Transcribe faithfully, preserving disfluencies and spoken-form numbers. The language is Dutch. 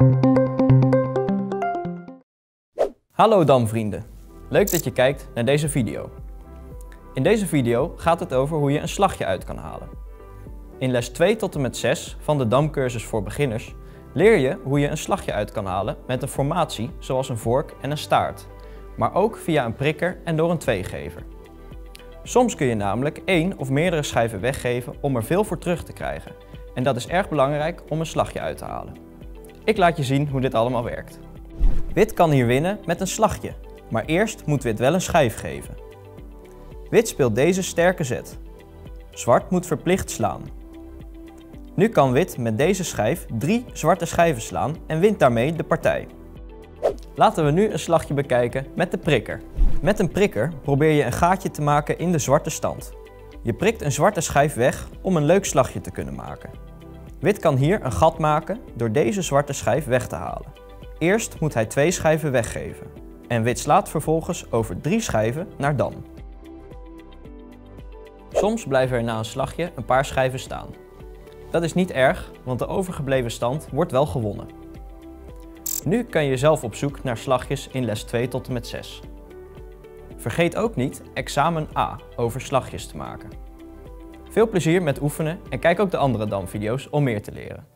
Hallo damvrienden, leuk dat je kijkt naar deze video. In deze video gaat het over hoe je een slagje uit kan halen. In les twee tot en met zes van de damcursus voor beginners leer je hoe je een slagje uit kan halen met een formatie zoals een vork en een staart, maar ook via een prikker en door een tweegever. Soms kun je namelijk één of meerdere schijven weggeven om er veel voor terug te krijgen en dat is erg belangrijk om een slagje uit te halen. Ik laat je zien hoe dit allemaal werkt. Wit kan hier winnen met een slagje, maar eerst moet wit wel een schijf geven. Wit speelt deze sterke zet. Zwart moet verplicht slaan. Nu kan wit met deze schijf drie zwarte schijven slaan en wint daarmee de partij. Laten we nu een slagje bekijken met de prikker. Met een prikker probeer je een gaatje te maken in de zwarte stand. Je prikt een zwarte schijf weg om een leuk slagje te kunnen maken. Wit kan hier een gat maken door deze zwarte schijf weg te halen. Eerst moet hij twee schijven weggeven en wit slaat vervolgens over drie schijven naar dam. Soms blijven er na een slagje een paar schijven staan. Dat is niet erg, want de overgebleven stand wordt wel gewonnen. Nu kan je zelf op zoek naar slagjes in les twee tot en met zes. Vergeet ook niet examen A over slagjes te maken. Veel plezier met oefenen en kijk ook de andere damvideo's om meer te leren.